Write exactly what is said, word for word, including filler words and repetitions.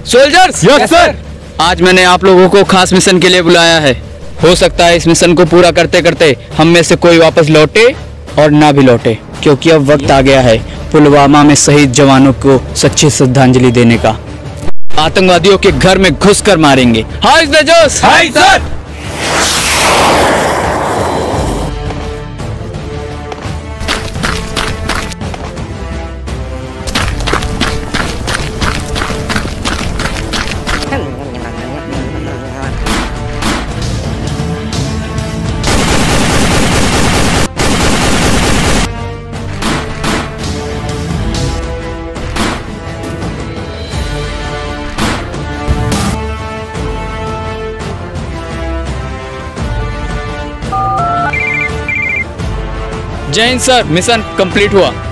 Soldiers. Yes sir. आज मैंने आप लोगों को खास मिशन के लिए बुलाया है। हो सकता है इस मिशन को पूरा करते करते हम में से कोई वापस लौटे और ना भी लौटे, क्योंकि अब वक्त आ गया है पुलवामा में शहीद जवानों को सच्ची श्रद्धांजलि देने का। आतंकवादियों के घर में घुसकर मारेंगे। हाय जोश। Hi sir. जय हिंद सर, मिशन कंप्लीट हुआ।